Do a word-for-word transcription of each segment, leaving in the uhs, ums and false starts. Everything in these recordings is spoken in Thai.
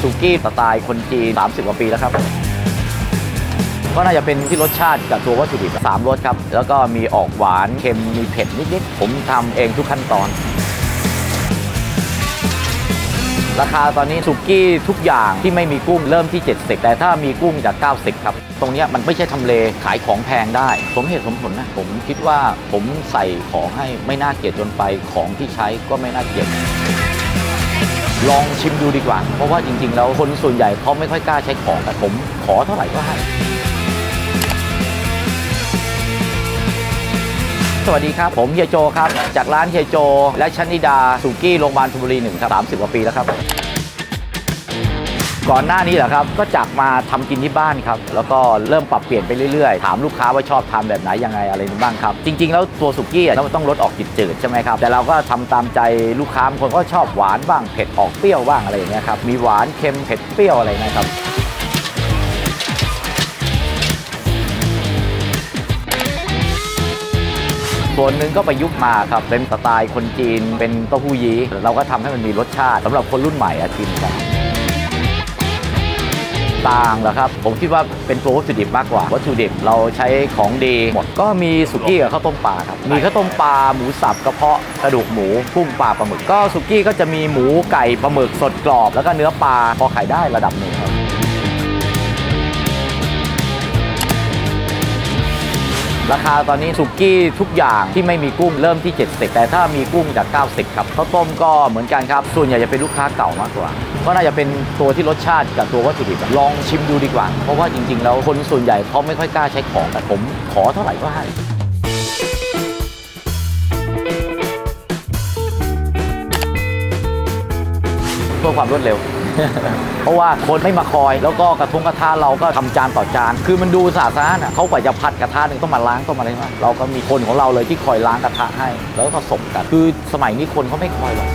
สุกี้สไตล์คนจีนสามสิบกว่าปีแล้วครับก็น่าจะเป็นที่รสชาติกับตัววัตถุดิบสามรสครับแล้วก็มีออกหวานเค็มมีเผ็ดนิดๆผมทำเองทุกขั้นตอนราคาตอนนี้สุกี้ทุกอย่างที่ไม่มีกุ้งเริ่มที่เจ็ดสิบแต่ถ้ามีกุ้งจากเก้าสิบครับตรงนี้มันไม่ใช่ทำเลขายของแพงได้สมเหตุสมผลนะผมคิดว่าผมใส่ของให้ไม่น่าเกลียดจนไปของที่ใช้ก็ไม่น่าเกลียดลองชิมดูดีกว่าเพราะว่าจริงๆแล้วคนส่วนใหญ่เขาไม่ค่อยกล้าใช้ของแต่ผมขอเท่าไหร่ก็ให้สวัสดีครับผมเฮียโจครับจากร้านเฮียโจและชนิดาสุกี้โรงพยาบาลธนบุรีหนึ่งครับสามสิบกว่าปีแล้วครับก่อนหน้านี้แหละครับก็จากมาทำกินที่บ้านครับแล้วก็เริ่มปรับเปลี่ยนไปเรื่อยๆถามลูกค้าว่าชอบทานแบบไหนยังไงอะไรบ้างครับจริงๆแล้วตัวสุกี้เราต้องลดออกจืดๆใช่ไหมครับแต่เราก็ทำตามใจลูกค้าบางคนก็ชอบหวานบ้างเผ็ดออกเปรี้ยวบ้างอะไรอย่างเงี้ยครับมีหวานเค็มเผ็ดเปรี้ยวอะไรนะครับส่วนหนึ่งก็ประยุกต์มาครับเป็นสไตล์คนจีนเป็นเต้าหู้ยี้เราก็ทำให้มันมีรสชาติสำหรับคนรุ่นใหม่อากินกันต่างเหรอครับผมคิดว่าเป็นตัววัตถุดิบมากกว่าวัตถุดิบเราใช้ของดีหมดก็มีสุกี้กับข้าวต้มปลาครับมีข้าวต้มปลาหมูสับกระเพาะกระดูกหมูกุ้งปลาปลาหมึกก็สุกี้ก็จะมีหมูไก่ปลาหมึกสดกรอบแล้วก็เนื้อปลาพอขายได้ระดับหนึ่งครับราคาตอนนี้สุกี้ทุกอย่างที่ไม่มีกุ้งเริ่มที่เจ็ดสิบแต่ถ้ามีกุ้งจากเก้าสิบครับข้าวต้มก็เหมือนกันครับส่วนใหญ่จะเป็นลูกค้าเก่ามากกว่าก็น่าจะเป็นตัวที่รสชาติกับตัววัตถุดิบลองชิมดูดีกว่าเพราะว่าจริงๆแล้วคนส่วนใหญ่เขาไม่ค่อยกล้าใช้ของแต่ผมขอเท่าไหร่ก็ให้เพื่อความรวดเร็ว เพราะว่าคนไม่มาคอยแล้วก็กระทุ้งกระทะเราก็ทำจานต่อจานคือมันดูสะอาดสะอ้านอ่ะเขากว่าจะผัดกระทะหนึ่งต้องมาล้างต้องมาอะไรมาเราก็มีคนของเราเลยที่คอยล้างกระทะให้แล้วก็ผสมกันคือสมัยนี้คนเขาไม่คอยหรอก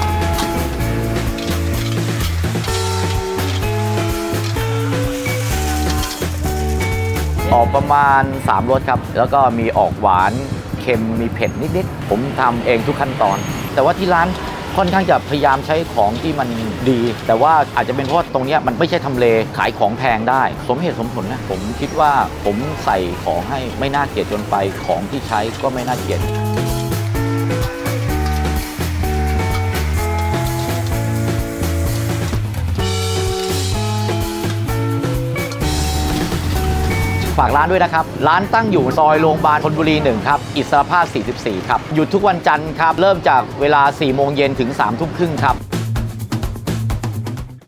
ออกประมาณสามรสครับแล้วก็มีออกหวานเค็มมีเผ็ดนิดๆผมทำเองทุกขั้นตอนแต่ว่าที่ร้านค่อนข้างจะพยายามใช้ของที่มันดีแต่ว่าอาจจะเป็นเพราะตรงนี้มันไม่ใช่ทำเลขายของแพงได้สมเหตุสมผลนะผมคิดว่าผมใส่ของให้ไม่น่าเกลียดจนไปของที่ใช้ก็ไม่น่าเกลียดฝากร้านด้วยนะครับร้านตั้งอยู่ซอยโรงพยาบาลธนบุรีหนึ่งครับอิสรภาพสี่สิบสี่ครับหยุดทุกวันจันทร์ครับเริ่มจากเวลาสี่โมงเย็นถึงสามทุ่มครึ่งครับ